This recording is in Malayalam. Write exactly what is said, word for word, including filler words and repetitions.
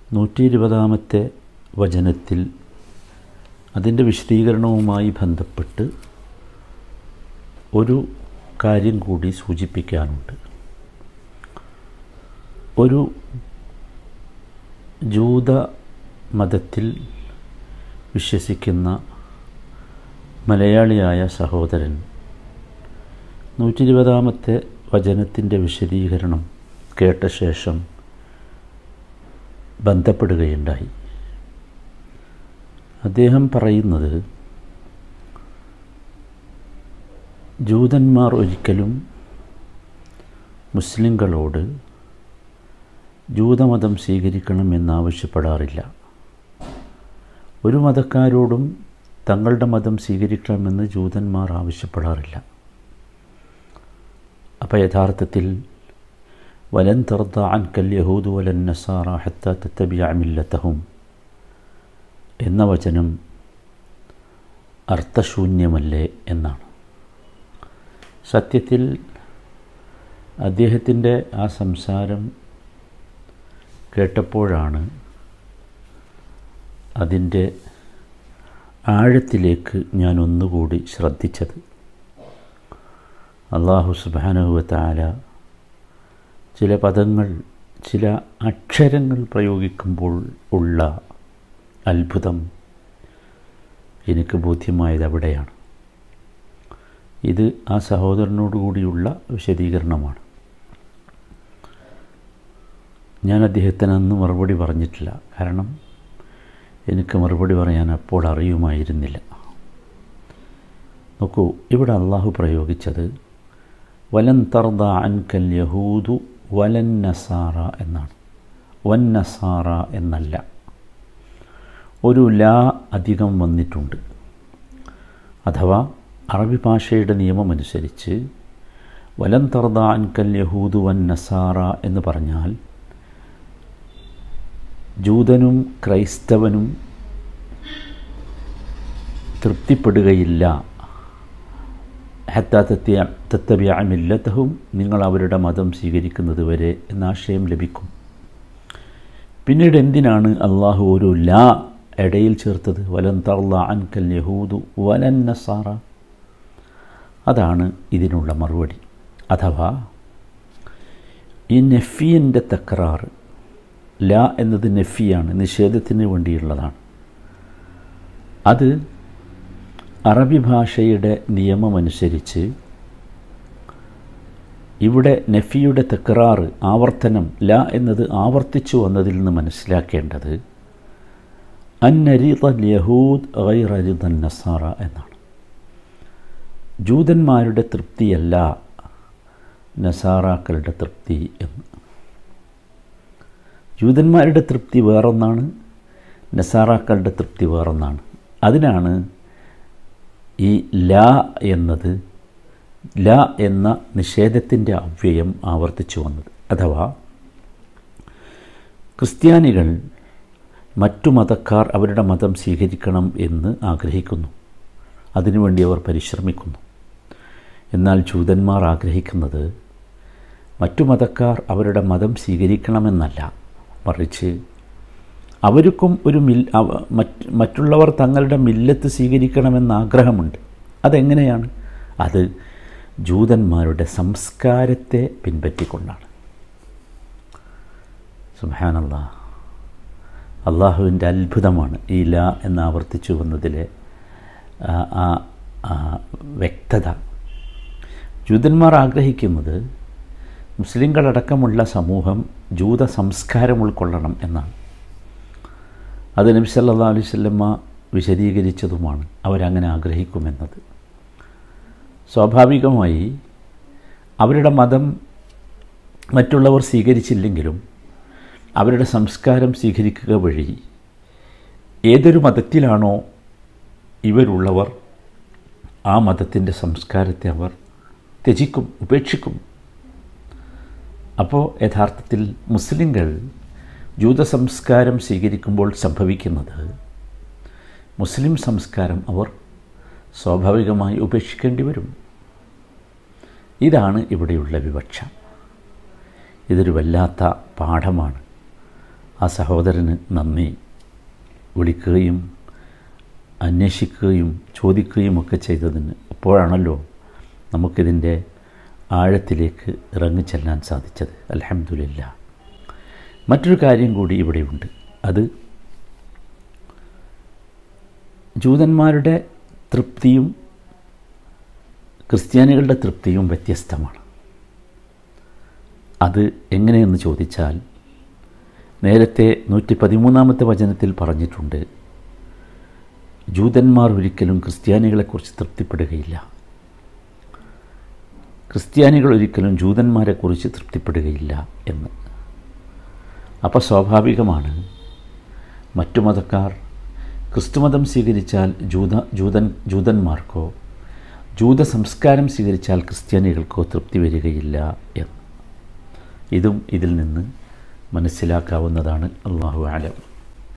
നൂറ്റി ഇരുപതാമത്തെ വചനത്തിൽ അതിൻ്റെ വിശദീകരണവുമായി ബന്ധപ്പെട്ട് ഒരു കാര്യം കൂടി സൂചിപ്പിക്കാനുണ്ട്. ഒരു ജൂത മതത്തിൽ വിശ്വസിക്കുന്ന മലയാളിയായ സഹോദരൻ നൂറ്റി ഇരുപതാമത്തെ വചനത്തിൻ്റെ വിശദീകരണം കേട്ട ശേഷം ബന്ധപ്പെടുകയുണ്ടായി. അദ്ദേഹം പറയുന്നത്, ജൂതന്മാർ ഒരിക്കലും മുസ്ലിങ്ങളോട് ജൂതമതം സ്വീകരിക്കണമെന്നാവശ്യപ്പെടാറില്ല. ഒരു മതക്കാരോടും തങ്ങളുടെ മതം സ്വീകരിക്കണമെന്ന് ജൂതന്മാർ ആവശ്യപ്പെടാറില്ല. അപ്പോൾ യഥാർത്ഥത്തിൽ വലൻ തർദ അൻകൽ യഹൂദു വലൻ നസാറ ഹത്താ തത്തബിഅ മില്ലതഹും എന്ന വചനം അർത്ഥശൂന്യമല്ലേ എന്നാണ്. സത്യത്തിൽ അദ്ദേഹത്തിൻ്റെ ആ സംസാരം കേട്ടപ്പോഴാണ് അതിൻ്റെ ആഴത്തിലേക്ക് ഞാൻ ഒന്നുകൂടി ശ്രദ്ധിച്ചത്. അല്ലാഹു സുബ്ഹാനഹു വ തആല ചില പദങ്ങൾ, ചില അക്ഷരങ്ങൾ പ്രയോഗിക്കുമ്പോൾ ഉള്ള അത്ഭുതം എനിക്ക് ബോധ്യമായത് അവിടെയാണ്. ഇത് ആ സഹോദരനോടുകൂടിയുള്ള വിശദീകരണമാണ്. ഞാൻ അദ്ദേഹത്തിന് അന്ന് മറുപടി പറഞ്ഞിട്ടില്ല. കാരണം എനിക്ക് മറുപടി പറയാൻ അപ്പോൾ അറിയുമായിരുന്നില്ല. നോക്കൂ, ഇവിടെ അള്ളാഹു പ്രയോഗിച്ചത് വലൻ തർദ അൻകൽ യഹൂദു വലൻ നസാറ എന്നാണ്. വൻ നസാറ എന്നല്ല. ഒരു ലാ അധികം വന്നിട്ടുണ്ട്. അഥവാ അറബി ഭാഷയുടെ നിയമമനുസരിച്ച് വലൻ തർദ അൻകൽ യഹൂദു വൻ നസാറ എന്ന് പറഞ്ഞാൽ ജൂതനും ക്രൈസ്തവനും തൃപ്തിപ്പെടുകയില്ല. ഹത്താ തത്തബിഅ മില്ലതഹും, നിങ്ങൾ അവരുടെ മതം സ്വീകരിക്കുന്നത് വരെ എന്ന ആശയം ലഭിക്കും. പിന്നീട് എന്തിനാണ് അള്ളാഹു ഒരു ലാ ഇടയിൽ ചേർത്തത്? വലൻ തർദ അൻകൽ യഹൂദു വലൻ നസാറ. അതാണ് ഇതിനുള്ള മറുപടി. അഥവാ ഈ നഫിയൻ്റെ തക്രാർ, ലാ എന്നത് നഫിയാണ്, നിഷേധത്തിന് വേണ്ടിയുള്ളതാണ്. അത് അറബി ഭാഷയുടെ നിയമമനുസരിച്ച് ഇവിടെ നഫിയുടെ തക്രാർ, ആവർത്തനം, ലാ എന്നത് ആവർത്തിച്ചു വന്നതിൽ നിന്ന് മനസ്സിലാക്കേണ്ടത് അന്ന റിദൽ യഹൂദ് ഗൈറ റിദൻ നസാറ എന്നാണ്. ജൂതന്മാരുടെ തൃപ്തിയല്ല നസാറാക്കളുടെ തൃപ്തി എന്ന്. ജൂതന്മാരുടെ തൃപ്തി വേറൊന്നാണ്, നസാറാക്കളുടെ തൃപ്തി വേറൊന്നാണ്. അതിനാണ് ഈ ലാ എന്നത്, ലാ എന്ന നിഷേധത്തിൻ്റെ അവ്യയം ആവർത്തിച്ചു വന്നത്. അഥവാ ക്രിസ്ത്യാനികൾ മറ്റു മതക്കാർ അവരുടെ മതം സ്വീകരിക്കണം എന്ന് ആഗ്രഹിക്കുന്നു. അതിനുവേണ്ടി അവർ പരിശ്രമിക്കുന്നു. എന്നാൽ ജൂതന്മാർ ആഗ്രഹിക്കുന്നത് മറ്റു മതക്കാർ അവരുടെ മതം സ്വീകരിക്കണമെന്നല്ല, മറിച്ച് അവർക്കും ഒരു മിൽ മറ്റ് മറ്റുള്ളവർ തങ്ങളുടെ മില്ലത്ത് സ്വീകരിക്കണമെന്ന ആഗ്രഹമുണ്ട്. അതെങ്ങനെയാണ്? അത് ജൂതന്മാരുടെ സംസ്കാരത്തെ പിൻപറ്റിക്കൊണ്ടാണ്. സുബ്ഹാനല്ലാഹ്, അള്ളാഹുവിൻ്റെ അത്ഭുതമാണ് ഈ ലാ എന്ന് ആവർത്തിച്ചു വന്നതിലെ ആ വ്യക്തത. ജൂതന്മാർ ആഗ്രഹിക്കുന്നത് മുസ്ലിങ്ങളടക്കമുള്ള സമൂഹം ജൂത സംസ്കാരം ഉൾക്കൊള്ളണം എന്നാണ്. അത് നബി സല്ലല്ലാഹു അലൈഹി വസല്ലമ വിശദീകരിച്ചതുമാണ് അവരങ്ങനെ ആഗ്രഹിക്കുമെന്നത്. സ്വാഭാവികമായി അവരുടെ മതം മറ്റുള്ളവർ സ്വീകരിച്ചില്ലെങ്കിലും അവരുടെ സംസ്കാരം സ്വീകരിക്കുക വഴി ഏതൊരു മതത്തിലാണോ ഇവരുള്ളവർ ആ മതത്തിൻ്റെ സംസ്കാരത്തെ അവർ ത്യജിക്കും, ഉപേക്ഷിക്കും. അപ്പോൾ യഥാർത്ഥത്തിൽ മുസ്ലിങ്ങൾ ജൂത സംസ്കാരം സ്വീകരിക്കുമ്പോൾ സംഭവിക്കുന്നത് മുസ്ലിം സംസ്കാരം അവർ സ്വാഭാവികമായി ഉപേക്ഷിക്കേണ്ടി വരും. ഇതാണ് ഇവിടെയുള്ള വിവക്ഷ. ഇതൊരു വല്ലാത്ത പാഠമാണ്. ആ സഹോദരന് നന്ദി. വിളിക്കുകയും അന്വേഷിക്കുകയും ചോദിക്കുകയും ഒക്കെ ചെയ്തതിന്. അപ്പോഴാണല്ലോ നമുക്കിതിൻ്റെ ആഴത്തിലേക്ക് ഇറങ്ങിച്ചെല്ലാൻ സാധിച്ചത്. അൽഹംദുലില്ലാ. മറ്റൊരു കാര്യം കൂടി ഇവിടെയുണ്ട്. അത് ജൂതന്മാരുടെ തൃപ്തിയും ക്രിസ്ത്യാനികളുടെ തൃപ്തിയും വ്യത്യസ്തമാണ്. അത് എങ്ങനെയെന്ന് ചോദിച്ചാൽ, നേരത്തെ നൂറ്റി പതിമൂന്നാമത്തെ വചനത്തിൽ പറഞ്ഞിട്ടുണ്ട്, ജൂതന്മാർ ഒരിക്കലും ക്രിസ്ത്യാനികളെക്കുറിച്ച് തൃപ്തിപ്പെടുകയില്ല, ക്രിസ്ത്യാനികൾ ഒരിക്കലും ജൂതന്മാരെക്കുറിച്ച് തൃപ്തിപ്പെടുകയില്ല എന്ന്. അപ്പോൾ സ്വാഭാവികമാണ് മറ്റു മതക്കാർ ക്രിസ്തുമതം സ്വീകരിച്ചാൽ ജൂത ജൂതൻ ജൂതന്മാർക്കോ ജൂത സംസ്കാരം സ്വീകരിച്ചാൽ ക്രിസ്ത്യാനികൾക്കോ തൃപ്തി വരികയില്ല എന്ന്. ഇതും ഇതിൽ നിന്ന് മനസ്സിലാക്കാവുന്നതാണ്. അല്ലാഹു അലം.